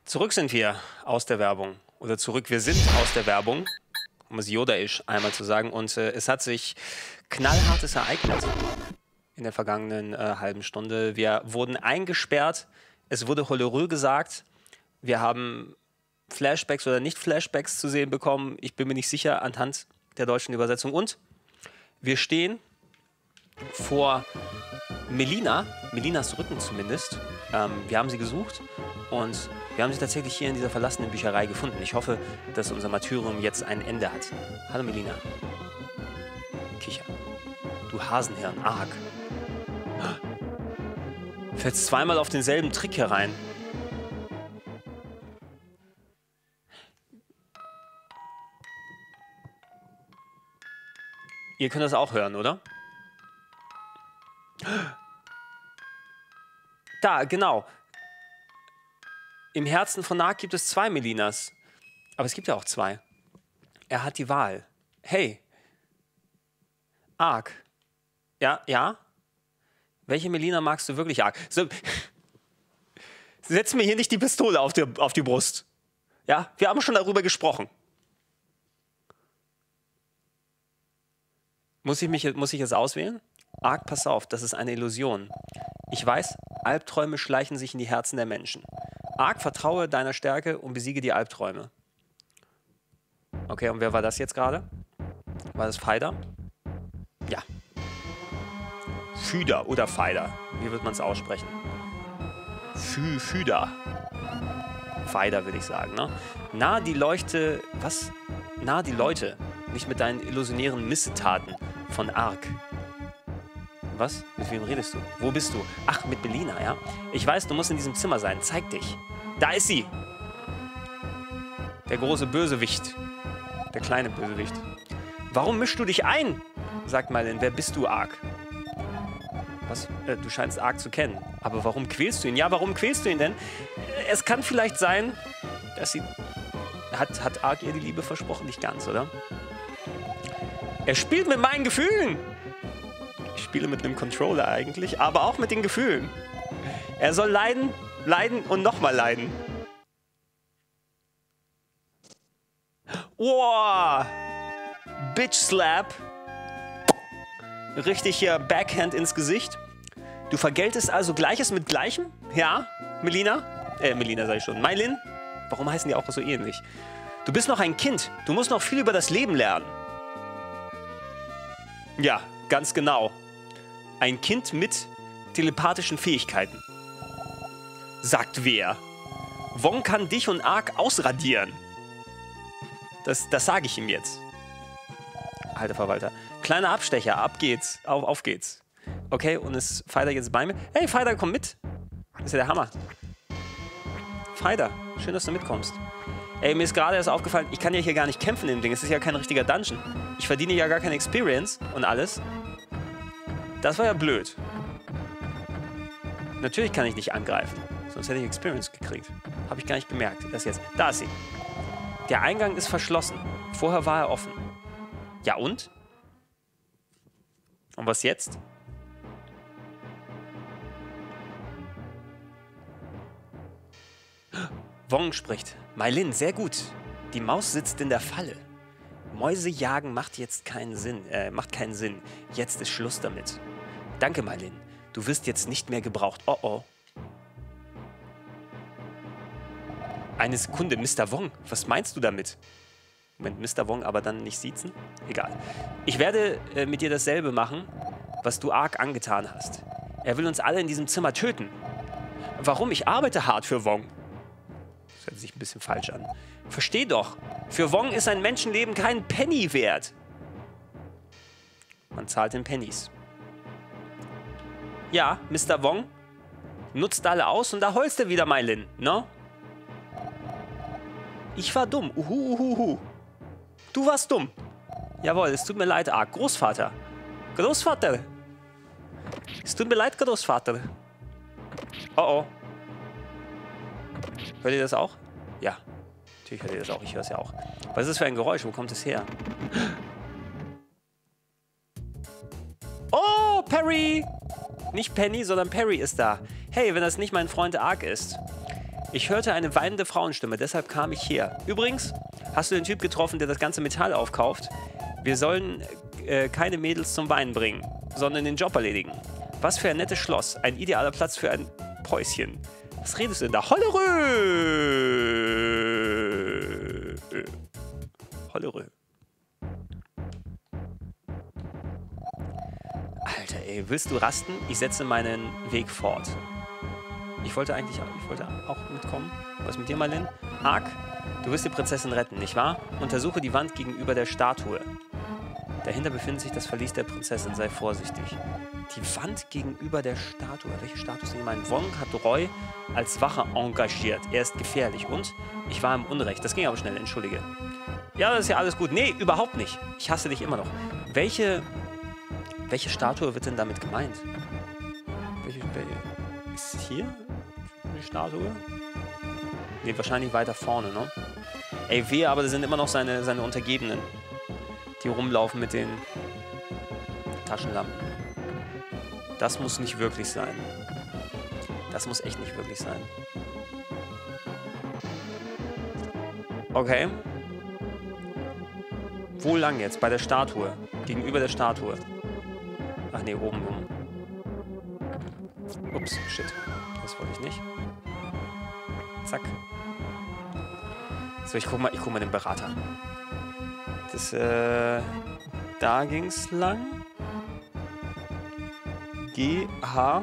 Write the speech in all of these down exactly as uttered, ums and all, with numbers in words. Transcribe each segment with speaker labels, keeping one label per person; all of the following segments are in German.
Speaker 1: Zurück sind wir aus der Werbung. Oder zurück, wir sind aus der Werbung, um es Yoda-isch einmal zu sagen. Und äh, es hat sich knallhartes ereignet in der vergangenen äh, halben Stunde. Wir wurden eingesperrt, es wurde Hollerö gesagt. Wir haben Flashbacks oder nicht Flashbacks zu sehen bekommen. Ich bin mir nicht sicher anhand der deutschen Übersetzung. Und wir stehen vor Melina, Melinas Rücken zumindest. Ähm, wir haben sie gesucht und wir haben sie tatsächlich hier in dieser verlassenen Bücherei gefunden. Ich hoffe, dass unser Martyrium jetzt ein Ende hat. Hallo Melina. Kicher. Du Hasenhirn, arg. Fällst zweimal auf denselben Trick herein. Ihr könnt das auch hören, oder? Da, genau. Im Herzen von Naak gibt es zwei Melinas. Aber es gibt ja auch zwei. Er hat die Wahl. Hey. Arg. Ja, ja? Welche Melina magst du wirklich arg? So. Setz mir hier nicht die Pistole auf die, auf die Brust. Ja, wir haben schon darüber gesprochen. Muss ich, mich, muss ich jetzt auswählen? Arg, pass auf, das ist eine Illusion. Ich weiß, Albträume schleichen sich in die Herzen der Menschen. Arg, vertraue deiner Stärke und besiege die Albträume. Okay, und wer war das jetzt gerade? War das Feider? Ja. Füder oder Feider. Wie wird man es aussprechen? Fü, Füder. Feider, würde ich sagen, ne? Nahe die Leuchte, was? Nahe die Leute, nicht mit deinen illusionären Missetaten von Arg. Was? Mit wem redest du? Wo bist du? Ach, mit Melina, ja? Ich weiß, du musst in diesem Zimmer sein. Zeig dich. Da ist sie. Der große Bösewicht. Der kleine Bösewicht. Warum mischst du dich ein? Sagt Malin, wer bist du, Arg? Was? Äh, du scheinst Arg zu kennen. Aber warum quälst du ihn? Ja, warum quälst du ihn denn? Es kann vielleicht sein, dass sie... Hat, hat Arg ihr die Liebe versprochen? Nicht ganz, oder? Er spielt mit meinen Gefühlen. Ich spiele mit einem Controller eigentlich, aber auch mit den Gefühlen. Er soll leiden, leiden und nochmal leiden. Wow! Bitch Slap. Richtig hier Backhand ins Gesicht. Du vergeltest also Gleiches mit Gleichem? Ja, Melina? Äh, Melina sag ich schon. Mailin? Warum heißen die auch so ähnlich? Du bist noch ein Kind. Du musst noch viel über das Leben lernen. Ja, ganz genau. Ein Kind mit telepathischen Fähigkeiten. Sagt wer? Wong kann dich und Arg ausradieren. Das, das sage ich ihm jetzt. Alter Verwalter. Kleiner Abstecher, ab geht's. Auf, auf geht's. Okay, und ist Feider jetzt bei mir? Hey, Feider, komm mit. Das ist ja der Hammer. Feider, schön, dass du mitkommst. Ey, mir ist gerade erst aufgefallen, ich kann ja hier gar nicht kämpfen in dem Ding. Es ist ja kein richtiger Dungeon. Ich verdiene ja gar keine Experience und alles. Das war ja blöd. Natürlich kann ich nicht angreifen. Sonst hätte ich Experience gekriegt. Habe ich gar nicht gemerkt. Das jetzt. Da ist sie. Der Eingang ist verschlossen. Vorher war er offen. Ja und? Und was jetzt? Wong spricht. Mailin, sehr gut. Die Maus sitzt in der Falle. Mäuse jagen macht jetzt keinen Sinn. Äh, macht keinen Sinn. Jetzt ist Schluss damit. Danke, Mailin. Du wirst jetzt nicht mehr gebraucht. Oh oh. Eine Sekunde, Mister Wong. Was meinst du damit? Moment, Mister Wong aber dann nicht siezen? Egal. Ich werde äh, mit dir dasselbe machen, was du Arg angetan hast. Er will uns alle in diesem Zimmer töten. Warum? Ich arbeite hart für Wong. Das hört sich ein bisschen falsch an. Versteh doch. Für Wong ist ein Menschenleben kein Penny wert. Man zahlt in Pennies. Ja, Mister Wong nutzt alle aus und da holst du wieder, Mailin, ne? Ich war dumm. Uhu, uhu, uhu. Du warst dumm. Jawohl, es tut mir leid, Arg. Großvater. Großvater. Es tut mir leid, Großvater. Oh oh. Hört ihr das auch? Ja. Natürlich hört ihr das auch. Ich höre es ja auch. Was ist das für ein Geräusch? Wo kommt es her? Oh, Perry! Nicht Penny, sondern Perry ist da. Hey, wenn das nicht mein Freund Arg ist. Ich hörte eine weinende Frauenstimme, deshalb kam ich her. Übrigens, hast du den Typ getroffen, der das ganze Metall aufkauft? Wir sollen äh, keine Mädels zum Weinen bringen, sondern den Job erledigen. Was für ein nettes Schloss. Ein idealer Platz für ein Päuschen. Was redest du denn da? Hollerö! Hollerö. Alter, ey, willst du rasten? Ich setze meinen Weg fort. Ich wollte eigentlich ich wollte auch mitkommen. Was mit dir, Marlin? Ark, du wirst die Prinzessin retten, nicht wahr? Untersuche die Wand gegenüber der Statue. Dahinter befindet sich das Verlies der Prinzessin. Sei vorsichtig. Die Wand gegenüber der Statue. Welche Statue ist denn gemeint? Wong hat Roy als Wache engagiert. Er ist gefährlich. Und ich war im Unrecht. Das ging aber schnell, entschuldige. Ja, das ist ja alles gut. Nee, überhaupt nicht. Ich hasse dich immer noch. Welche, welche Statue wird denn damit gemeint? Welche, welche ist hier eine Statue? Nee, wahrscheinlich weiter vorne, ne? Ey, wehe, aber das sind immer noch seine, seine Untergebenen, die rumlaufen mit den Taschenlampen. Das muss nicht wirklich sein. Das muss echt nicht wirklich sein. Okay. Wo lang jetzt? Bei der Statue. Gegenüber der Statue. Ach nee, oben rum. Ups, shit. Das wollte ich nicht. Zack. So, ich guck mal, ich guck mal den Berater. Das, äh... Da ging's lang. G, H,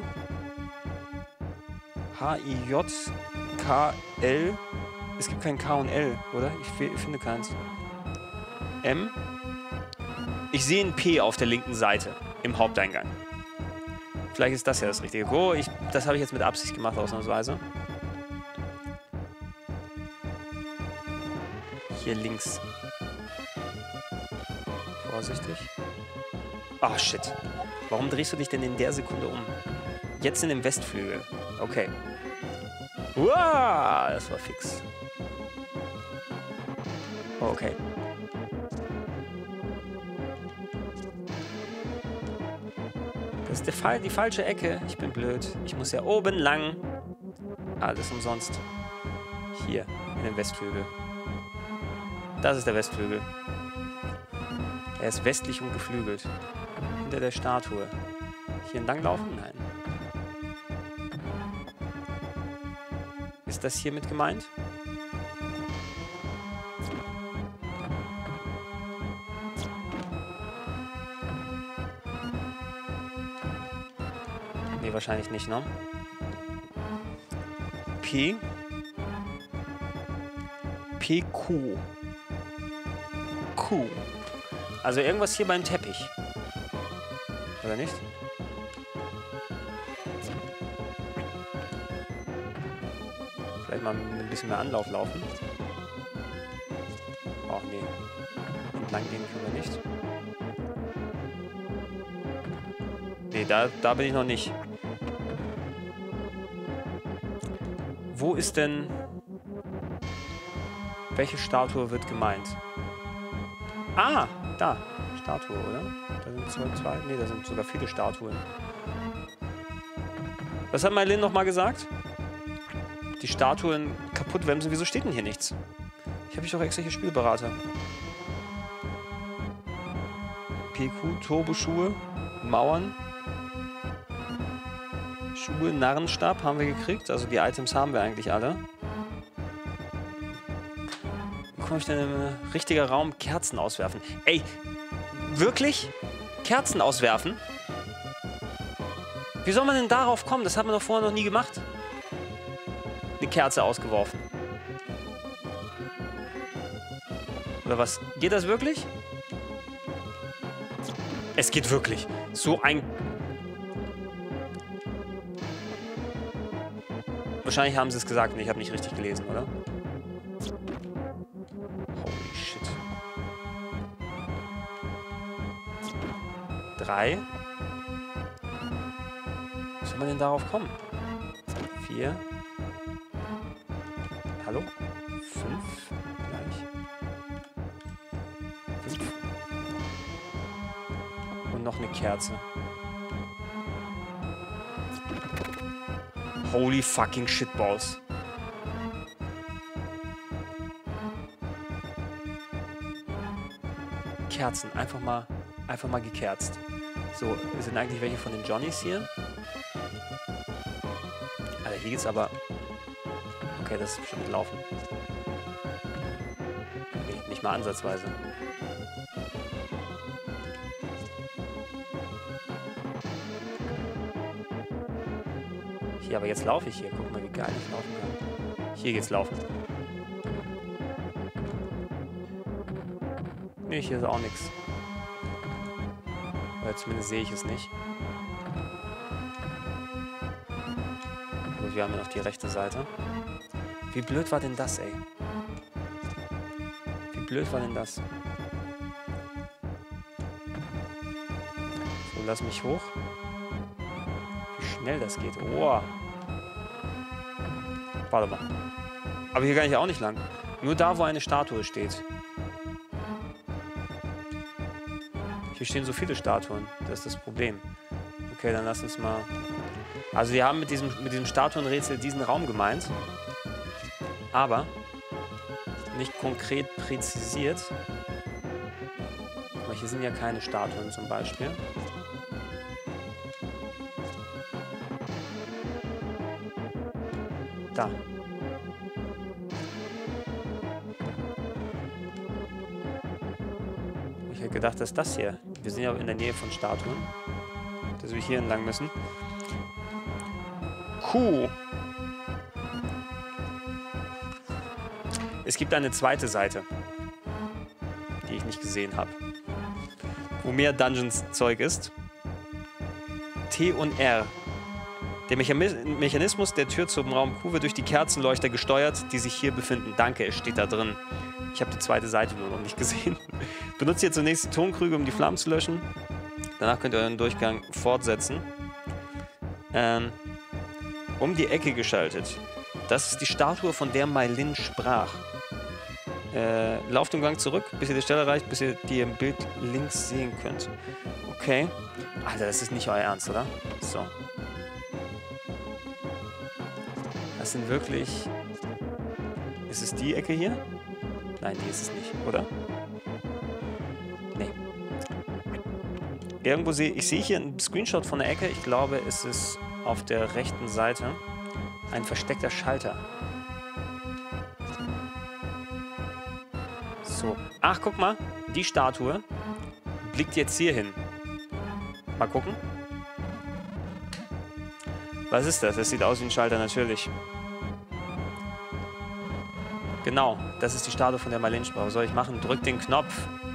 Speaker 1: H, I, J, K, L. Es gibt kein K und L, oder? Ich, ich finde keins. M. Ich sehe ein P auf der linken Seite im Haupteingang. Vielleicht ist das ja das Richtige. Oh, ich, das habe ich jetzt mit Absicht gemacht, ausnahmsweise. Hier links. Vorsichtig. Ah, oh, shit. Warum drehst du dich denn in der Sekunde um? Jetzt in dem Westflügel. Okay. Uah, das war fix. Okay. Das ist der Fall, die falsche Ecke. Ich bin blöd. Ich muss ja oben lang. Alles umsonst. Hier, in dem Westflügel. Das ist der Westflügel. Er ist westlich und geflügelt. Hinter der Statue. Hier entlang laufen? Nein. Ist das hier mit gemeint? Nee, wahrscheinlich nicht, ne? P. P Q. Q. Also irgendwas hier beim Teppich. Oder nicht? Vielleicht mal ein bisschen mehr Anlauf laufen. Ach nee. Entlang gehen können wir nicht. Nee, da, da bin ich noch nicht. Wo ist denn... Welche Statue wird gemeint? Ah, da. Statue, oder? Da sind zwei, zwei. Nee, da sind sogar viele Statuen. Was hat Marlin noch mal gesagt? Die Statuen kaputt wemsen. Wieso steht denn hier nichts? Ich habe ich doch extra hier Spielberater. P Q, Turboschuhe, Mauern, Schuhe, Narrenstab haben wir gekriegt. Also die Items haben wir eigentlich alle. Wie komme ich denn in ein richtiger Raum? Kerzen auswerfen. Ey, wirklich? Kerzen auswerfen? Wie soll man denn darauf kommen? Das hat man doch vorher noch nie gemacht. Eine Kerze ausgeworfen. Oder was? Geht das wirklich? Es geht wirklich. So ein... Wahrscheinlich haben sie es gesagt und ich habe nicht richtig gelesen, oder? Holy shit. Drei. Wie soll man denn darauf kommen? Vier. Hallo? Fünf. Gleich. Fünf. Und noch eine Kerze. Holy fucking shitballs. Kerzen. Einfach mal, einfach mal gekerzt. So, sind eigentlich welche von den Johnnies hier? Alter, hier geht's aber... Okay, das ist bestimmt Laufen. Nee, nicht mal ansatzweise. Hier, aber jetzt laufe ich hier. Guck mal, wie geil ich laufen kann. Hier geht's laufen. Nee, hier ist auch nichts. Oder zumindest sehe ich es nicht. Gut, wir haben ja noch die rechte Seite. Wie blöd war denn das, ey? Wie blöd war denn das? So, lass mich hoch. Wie schnell das geht. Oh. Warte mal. Aber hier kann ich auch nicht lang. Nur da, wo eine Statue steht. Hier stehen so viele Statuen. Das ist das Problem. Okay, dann lass uns mal... Also wir haben mit diesem, mit diesem Statuenrätsel diesen Raum gemeint. Aber nicht konkret präzisiert. Guck mal, hier sind ja keine Statuen zum Beispiel. Da. Ich hätte gedacht, dass das hier... Wir sind ja in der Nähe von Statuen. Dass wir hier entlang müssen. Kuh. Es gibt eine zweite Seite, die ich nicht gesehen habe. Wo mehr Dungeons-Zeug ist. T und R. Der Mechanismus der Tür zum Raum Q wird durch die Kerzenleuchter gesteuert, die sich hier befinden. Danke, es steht da drin. Ich habe die zweite Seite nur noch nicht gesehen. Benutzt ihr zunächst die Tonkrüge, um die Flammen zu löschen. Danach könnt ihr euren Durchgang fortsetzen. Ähm, um die Ecke geschaltet. Das ist die Statue, von der Mailin sprach. Äh, lauft den Gang zurück, bis ihr die Stelle erreicht, bis ihr die im Bild links sehen könnt. Okay. Alter, das ist nicht euer Ernst, oder? So. Das sind wirklich... Ist es die Ecke hier? Nein, die ist es nicht, oder? Nee. Irgendwo sehe ich sehe hier einen Screenshot von der Ecke. Ich glaube, es ist auf der rechten Seite ein versteckter Schalter. So. Ach, guck mal. Die Statue blickt jetzt hier hin. Mal gucken. Was ist das? Das sieht aus wie ein Schalter, natürlich. Genau, das ist die Statue, von der Mailin sprach. Was soll ich machen? Drück den Knopf.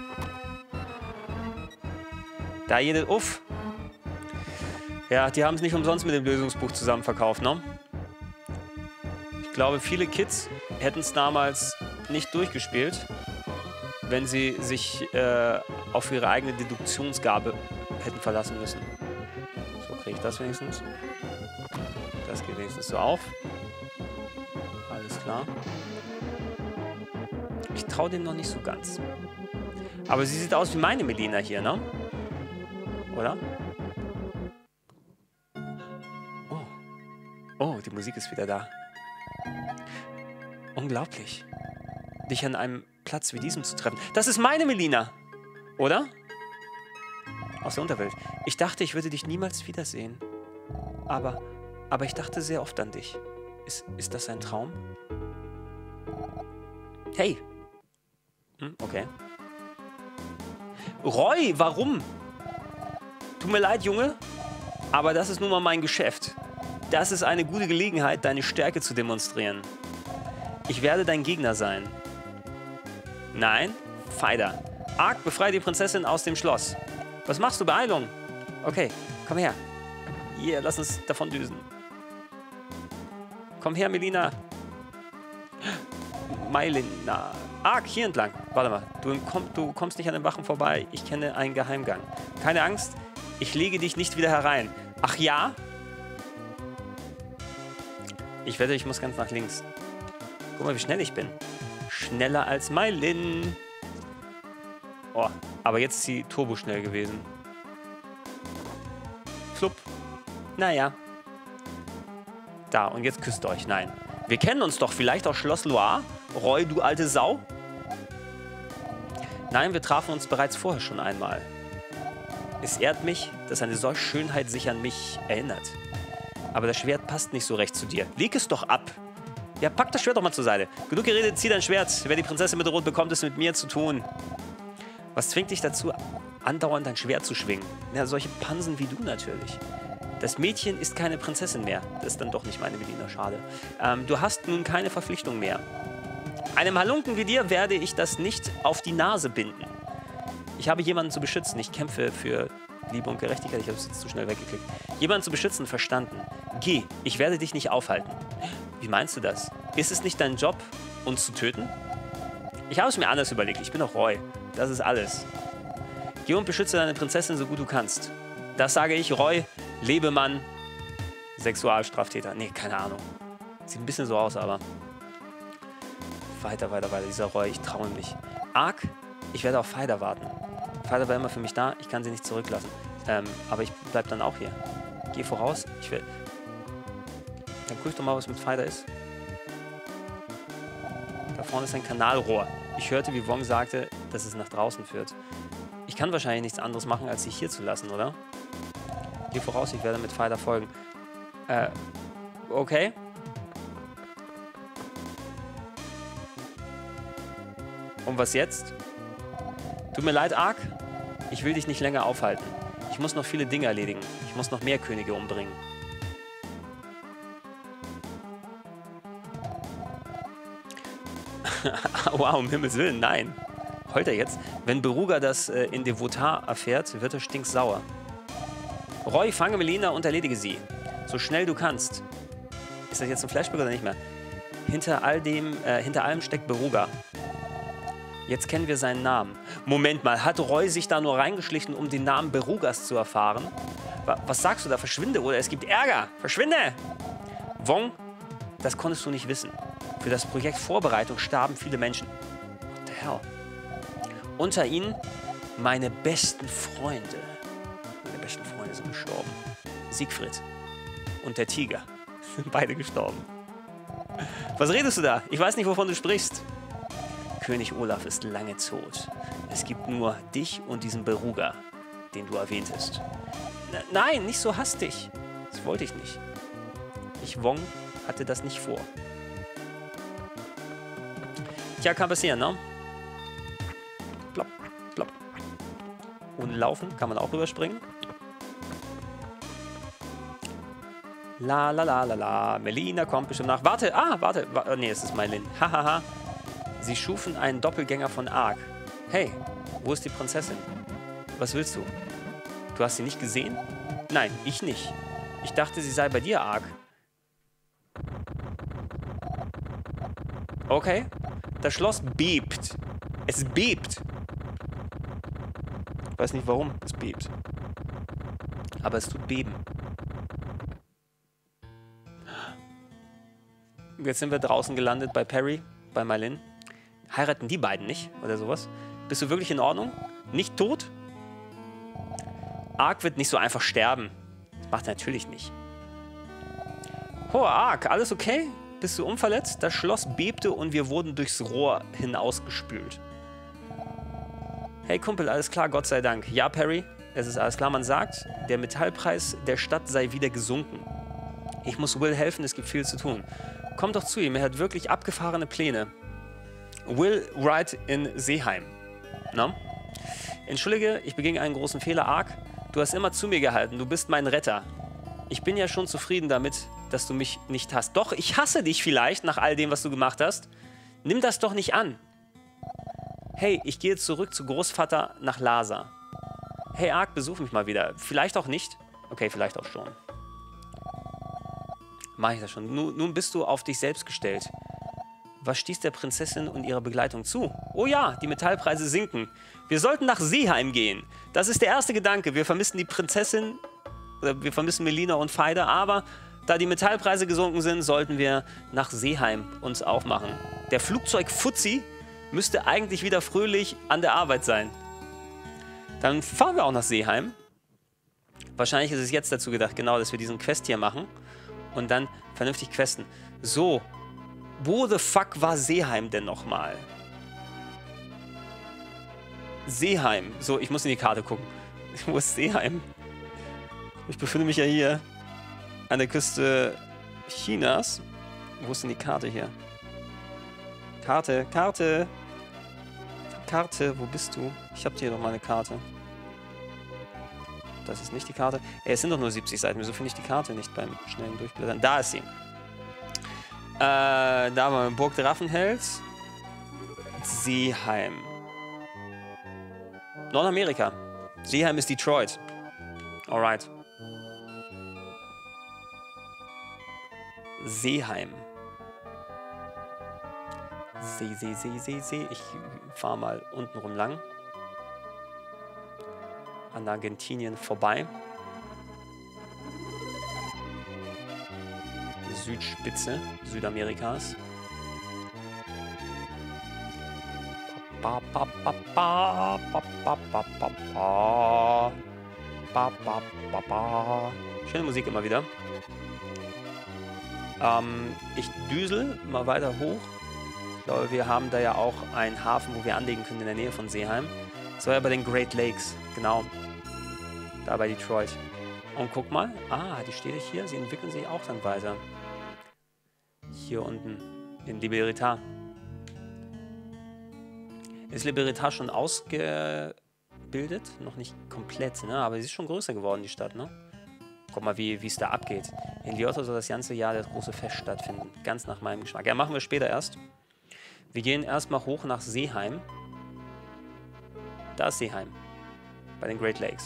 Speaker 1: Da jede... Uff. Ja, die haben es nicht umsonst mit dem Lösungsbuch zusammen verkauft, ne? Ich glaube, viele Kids hätten es damals nicht durchgespielt, wenn sie sich äh, auf ihre eigene Deduktionsgabe hätten verlassen müssen. So kriege ich das wenigstens. Das geht wenigstens so auf. Alles klar. Ich traue dem noch nicht so ganz. Aber sie sieht aus wie meine Melina hier, ne? Oder? Oh. Oh, die Musik ist wieder da. Unglaublich. Dich an einem Platz wie diesem zu treffen. Das ist meine Melina. Oder? Aus der Unterwelt. Ich dachte, ich würde dich niemals wiedersehen. Aber, aber ich dachte sehr oft an dich. Ist, ist das ein Traum? Hey. Hm, okay. Roy, warum? Tut mir leid, Junge, aber das ist nun mal mein Geschäft. Das ist eine gute Gelegenheit, deine Stärke zu demonstrieren. Ich werde dein Gegner sein. Nein? Pfeider. Ark, befreie die Prinzessin aus dem Schloss. Was machst du? Beeilung. Okay, komm her. Hier, lass uns davon düsen. Komm her, Melina. Mailina. Ark, hier entlang. Warte mal, du, komm, du kommst nicht an den Wachen vorbei. Ich kenne einen Geheimgang. Keine Angst, ich lege dich nicht wieder herein. Ach ja? Ich wette, ich muss ganz nach links. Guck mal, wie schnell ich bin. Schneller als Mailin. Oh, aber jetzt ist sie turboschnell gewesen. Flupp. Naja. Da, und jetzt küsst euch. Nein. Wir kennen uns doch vielleicht aus Schloss Loire. Roy, du alte Sau. Nein, wir trafen uns bereits vorher schon einmal. Es ehrt mich, dass eine solche Schönheit sich an mich erinnert. Aber das Schwert passt nicht so recht zu dir. Leg es doch ab. Ja, pack das Schwert doch mal zur Seite. Genug geredet, zieh dein Schwert. Wer die Prinzessin mit Rot bekommt, ist mit mir zu tun. Was zwingt dich dazu, andauernd dein Schwert zu schwingen? Ja, solche Pansen wie du natürlich. Das Mädchen ist keine Prinzessin mehr. Das ist dann doch nicht meine Melina, schade. Ähm, du hast nun keine Verpflichtung mehr. Einem Halunken wie dir werde ich das nicht auf die Nase binden. Ich habe jemanden zu beschützen. Ich kämpfe für Liebe und Gerechtigkeit. Ich habe es jetzt zu schnell weggeklickt. Jemanden zu beschützen, verstanden. Geh, ich werde dich nicht aufhalten. Wie meinst du das? Ist es nicht dein Job, uns zu töten? Ich habe es mir anders überlegt. Ich bin doch Roy. Das ist alles. Geh und beschütze deine Prinzessin so gut du kannst. Das sage ich, Roy, Lebemann, Sexualstraftäter. Nee, keine Ahnung. Sieht ein bisschen so aus, aber... Weiter, weiter, weiter. Dieser Roy, ich traue ihm nicht. Ark, ich werde auf Feider warten. Feider war immer für mich da. Ich kann sie nicht zurücklassen. Ähm, aber ich bleib dann auch hier. Geh voraus. Ich will... Dann guck ich doch mal, was mit Feider ist. Da vorne ist ein Kanalrohr. Ich hörte, wie Wong sagte, dass es nach draußen führt. Ich kann wahrscheinlich nichts anderes machen, als sie hier zu lassen, oder? Geh voraus, ich werde mit Feider folgen. Äh, okay. Und was jetzt? Tut mir leid, Ark. Ich will dich nicht länger aufhalten. Ich muss noch viele Dinge erledigen. Ich muss noch mehr Könige umbringen. Wow, um Himmels Willen, nein. Heult er jetzt? Wenn Beruga das äh, in Devotar erfährt, wird er stinksauer. Roy, fange Melina und erledige sie. So schnell du kannst. Ist das jetzt ein Flashback oder nicht mehr? Hinter all dem, äh, hinter allem steckt Beruga. Jetzt kennen wir seinen Namen. Moment mal, hat Roy sich da nur reingeschlichen, um den Namen Berugas zu erfahren? Was sagst du da? Verschwinde oder es gibt Ärger. Verschwinde! Wong, das konntest du nicht wissen. Für das Projekt Vorbereitung starben viele Menschen. What the hell? Unter ihnen meine besten Freunde. Meine besten Freunde sind gestorben. Siegfried und der Tiger sind beide gestorben. Was redest du da? Ich weiß nicht, wovon du sprichst. König Olaf ist lange tot. Es gibt nur dich und diesen Beruga, den du erwähntest. N- Nein, nicht so hastig. Das wollte ich nicht. Ich, Wong, hatte das nicht vor. Tja, kann passieren, ne? Plopp, plopp. Und laufen kann man auch rüberspringen. La la la la la. Melina kommt bestimmt nach. Warte, ah, warte. Wa nee, es ist Mylin. Hahaha. Sie schufen einen Doppelgänger von Ark. Hey, wo ist die Prinzessin? Was willst du? Du hast sie nicht gesehen? Nein, ich nicht. Ich dachte, sie sei bei dir, Ark. Okay. Das Schloss bebt. Es bebt. Ich weiß nicht, warum es bebt. Aber es tut beben. Jetzt sind wir draußen gelandet bei Perry, bei Mylin. Heiraten die beiden nicht oder sowas? Bist du wirklich in Ordnung? Nicht tot? Ark wird nicht so einfach sterben. Das macht er natürlich nicht. Oh, Ark, alles okay? Bist du unverletzt? Das Schloss bebte und wir wurden durchs Rohr hinausgespült. Hey Kumpel, alles klar, Gott sei Dank. Ja, Perry, es ist alles klar. Man sagt, der Metallpreis der Stadt sei wieder gesunken. Ich muss Will helfen, es gibt viel zu tun. Komm doch zu ihm, er hat wirklich abgefahrene Pläne. Will Wright in Seeheim. No? Entschuldige, ich beging einen großen Fehler, Ark. Du hast immer zu mir gehalten, du bist mein Retter. Ich bin ja schon zufrieden damit, dass du mich nicht hast. Doch, ich hasse dich vielleicht nach all dem, was du gemacht hast. Nimm das doch nicht an. Hey, ich gehe zurück zu Großvater nach Lhasa. Hey, Ark, besuch mich mal wieder. Vielleicht auch nicht. Okay, vielleicht auch schon. Mach ich das schon. Nun, nun bist du auf dich selbst gestellt. Was stieß der Prinzessin und ihrer Begleitung zu? Oh ja, die Metallpreise sinken. Wir sollten nach Seeheim gehen. Das ist der erste Gedanke. Wir vermissen die Prinzessin, oder wir vermissen Melina und Feider, aber da die Metallpreise gesunken sind, sollten wir nach Seeheim uns aufmachen. Der Flugzeug-Fuzzi müsste eigentlich wieder fröhlich an der Arbeit sein. Dann fahren wir auch nach Seeheim. Wahrscheinlich ist es jetzt dazu gedacht, genau, dass wir diesen Quest hier machen und dann vernünftig questen. So, wo the fuck war Seeheim denn nochmal? Seeheim. So, ich muss in die Karte gucken. Wo ist Seeheim? Ich befinde mich ja hier an der Küste Chinas. Wo ist denn die Karte hier? Karte, Karte. Karte, wo bist du? Ich hab hier doch mal eine Karte. Das ist nicht die Karte. Ey, es sind doch nur siebzig Seiten. Wieso finde ich die Karte nicht beim schnellen Durchblättern? Da ist sie. Äh, da haben wir Burg Drachenhels. Seeheim. Nordamerika. Seeheim ist Detroit. Alright. Seeheim. See, See, See, See, See. Ich fahre mal unten rum lang. An Argentinien vorbei. Die Südspitze Südamerikas. Ba, ba, ba, ba, ba, ba, ba, ba, ba. Ba, ba, ba, ba. Schöne Musik immer wieder. Ähm, ich düsel mal weiter hoch. Ich glaube, wir haben da ja auch einen Hafen, wo wir anlegen können in der Nähe von Seeheim. Das war ja bei den Great Lakes, genau. Da bei Detroit. Und guck mal, ah, die Städte hier, sie entwickeln sich auch dann weiter. Hier unten in Libertad. Ist Libertad schon ausgebildet? Noch nicht komplett, ne? Aber sie ist schon größer geworden, die Stadt, ne? Guck mal, wie es da abgeht. In Lyoto soll das ganze Jahr das große Fest stattfinden. Ganz nach meinem Geschmack. Ja, machen wir später erst. Wir gehen erstmal hoch nach Seeheim. Da ist Seeheim. Bei den Great Lakes.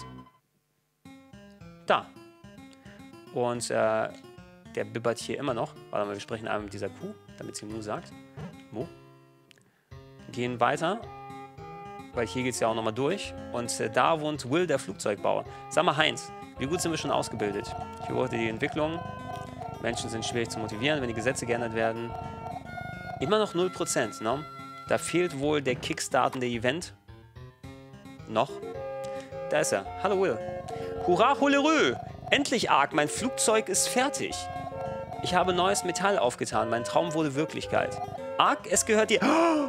Speaker 1: Da. Und äh, der bibbert hier immer noch. Warte mal, wir sprechen einmal mit dieser Kuh, damit sie Mu sagt. Mu. Gehen weiter. Weil hier geht es ja auch nochmal durch. Und äh, da wohnt Will, der Flugzeugbauer. Sag mal, Heinz, wie gut sind wir schon ausgebildet? Ich beobachte die Entwicklung. Menschen sind schwierig zu motivieren, wenn die Gesetze geändert werden. Immer noch null Prozent, ne? Da fehlt wohl der kickstartende Event. Noch. Da ist er. Hallo Will. Hurra, Holerö! Endlich, Ark, mein Flugzeug ist fertig. Ich habe neues Metall aufgetan. Mein Traum wurde Wirklichkeit. Ark, es gehört dir... Oh!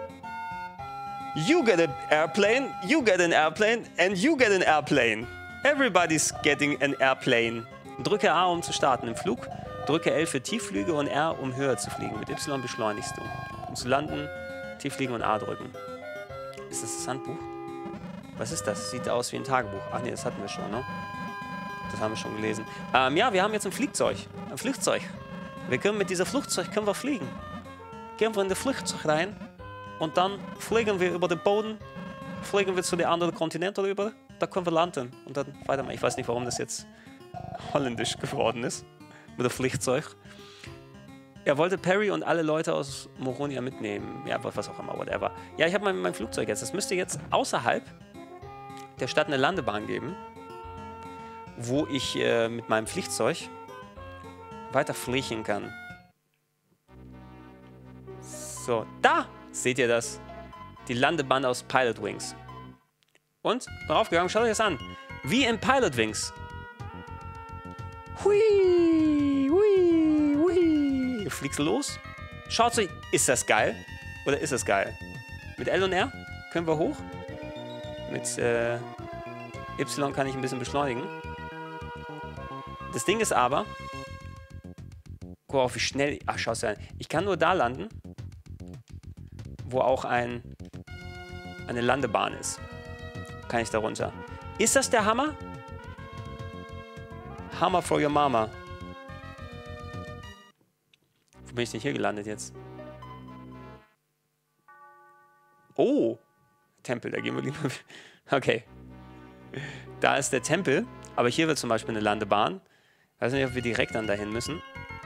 Speaker 1: You get an airplane, you get an airplane and you get an airplane. Everybody's getting an airplane. Drücke A, um zu starten im Flug. Drücke L für Tiefflüge und R, um höher zu fliegen. Mit Y beschleunigst du. Um zu landen, Tieffliegen und A drücken. Ist das das Handbuch? Was ist das? Sieht aus wie ein Tagebuch. Ach nee, das hatten wir schon, ne? Das haben wir schon gelesen. Ähm, ja, wir haben jetzt ein Flugzeug. Ein Flugzeug. Wir können mit diesem Flugzeug können wir fliegen. Gehen wir in das Flugzeug rein und dann fliegen wir über den Boden, fliegen wir zu den anderen Kontinenten rüber, da können wir landen und dann weitermachen. Ich weiß nicht, warum das jetzt holländisch geworden ist mit dem Flugzeug. Er wollte Perry und alle Leute aus Moronia mitnehmen. Ja, was auch immer, whatever. Ja, ich habe mein, mein Flugzeug jetzt. Es müsste jetzt außerhalb der Stadt eine Landebahn geben, wo ich äh, mit meinem Flugzeug weiter fliegen kann. So, da seht ihr das. Die Landebahn aus Pilot Wings. Und, darauf gegangen, schaut euch das an. Wie in Pilot Wings. Hui, hui, hui. Du fliegst los. Schaut euch, ist das geil? Oder ist das geil? Mit L und R können wir hoch. Mit äh, Y kann ich ein bisschen beschleunigen. Das Ding ist aber, guck mal, wie schnell, ach, schau es an. Ich kann nur da landen, wo auch ein, eine Landebahn ist. Kann ich da runter. Ist das der Hammer? Hammer for your mama. Wo bin ich denn hier gelandet jetzt? Oh, Tempel, da gehen wir lieber. Okay. Da ist der Tempel, aber hier wird zum Beispiel eine Landebahn. Ich weiß nicht, ob wir direkt dann dahin müssen.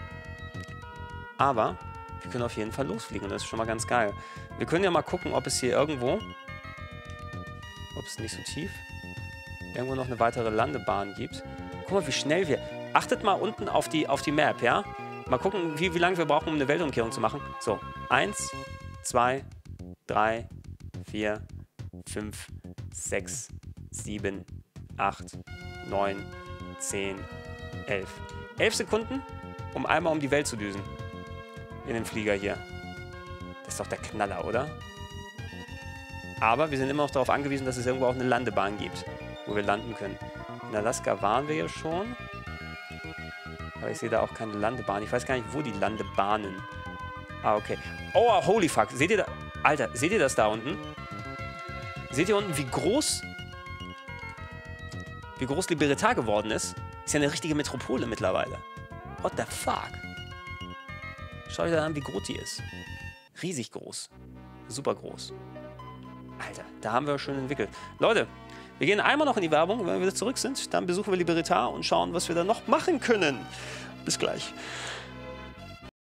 Speaker 1: Aber wir können auf jeden Fall losfliegen und das ist schon mal ganz geil. Wir können ja mal gucken, ob es hier irgendwo, ob es nicht so tief, irgendwo noch eine weitere Landebahn gibt. Guck mal, wie schnell wir... Achtet mal unten auf die, auf die Map, ja? Mal gucken, wie, wie lange wir brauchen, um eine Weltumkehrung zu machen. So, eins, zwei, drei, vier, fünf, sechs, sieben, acht, neun, zehn, elf. elf Sekunden, um einmal um die Welt zu düsen. In dem Flieger hier. Das ist doch der Knaller, oder? Aber wir sind immer noch darauf angewiesen, dass es irgendwo auch eine Landebahn gibt, wo wir landen können. In Alaska waren wir ja schon. Aber ich sehe da auch keine Landebahn. Ich weiß gar nicht, wo die Landebahnen. Ah, okay. Oh, holy fuck. Seht ihr da... Alter, seht ihr das da unten? Seht ihr unten, wie groß... Wie groß Libertad geworden ist? Ist ja eine richtige Metropole mittlerweile. What the fuck? Schau dir an, wie groß die ist. Riesig groß. Super groß. Alter, da haben wir schon entwickelt. Leute, wir gehen einmal noch in die Werbung. Wenn wir wieder zurück sind, dann besuchen wir Libertad und schauen, was wir da noch machen können. Bis gleich.